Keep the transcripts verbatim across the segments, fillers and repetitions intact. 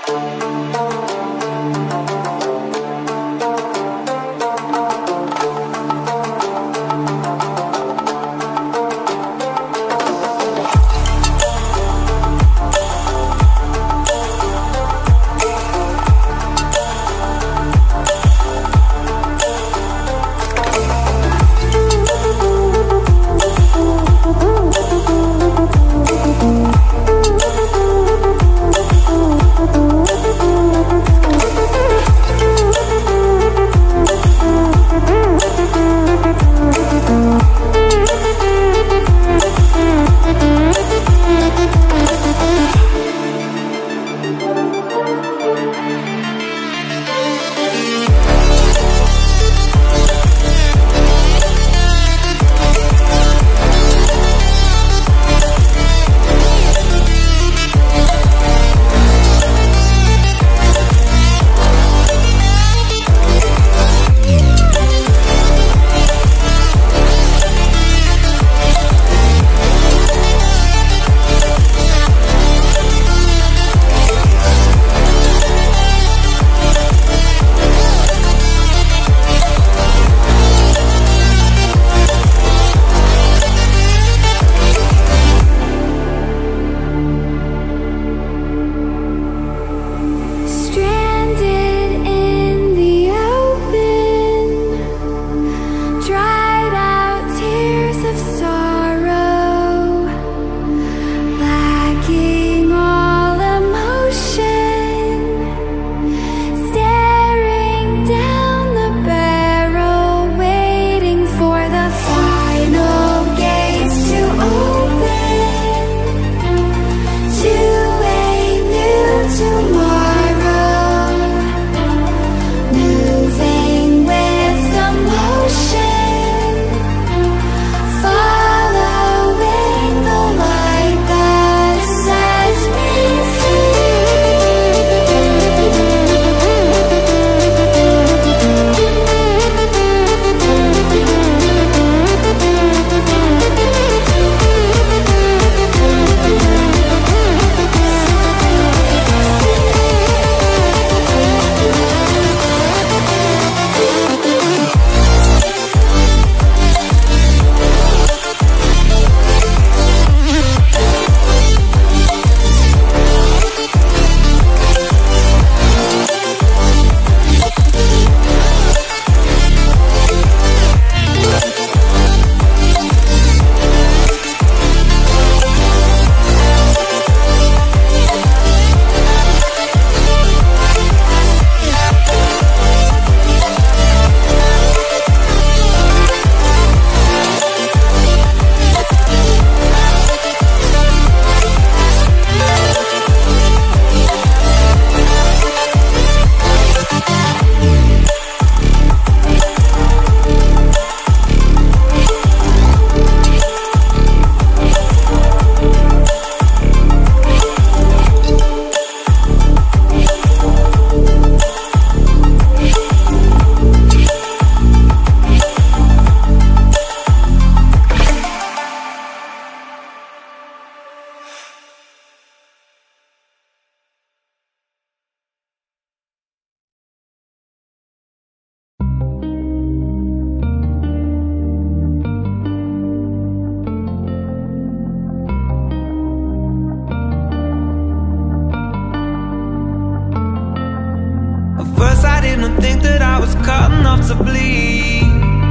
didn't think that I was cut enough to bleed.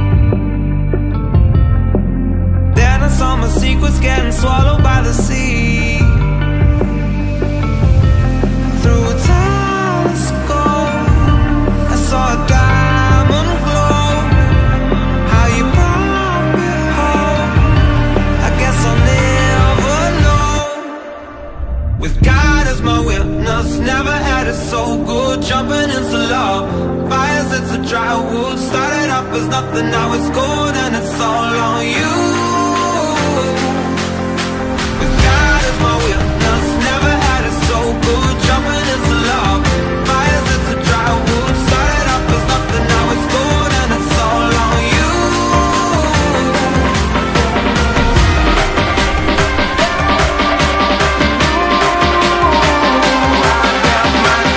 Then I saw my secrets getting swallowed by the sea. Through a telescope, I saw a diamond glow. How you brought me home, I guess I'll never know. With God as my witness, never had it so good. Jumping into love, fires into dry wood. Started off as nothing, now it's gold, and it's all on you. With God as my witness, never had it so good. Jumping into love, fires into dry wood. Started off as nothing, now it's gold, and it's all on you. I got my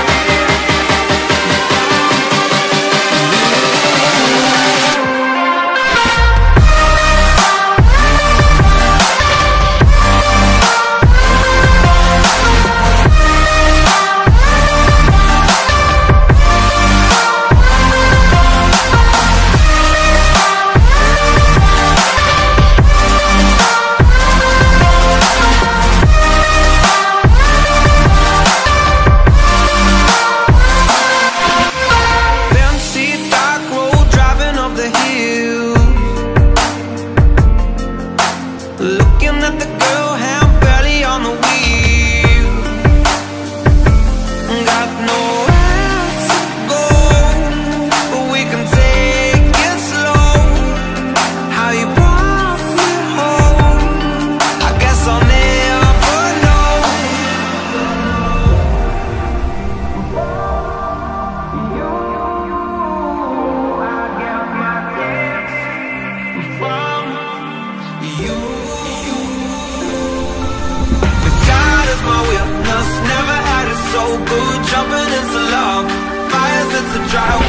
so good, jumping into love. Fire sets the dry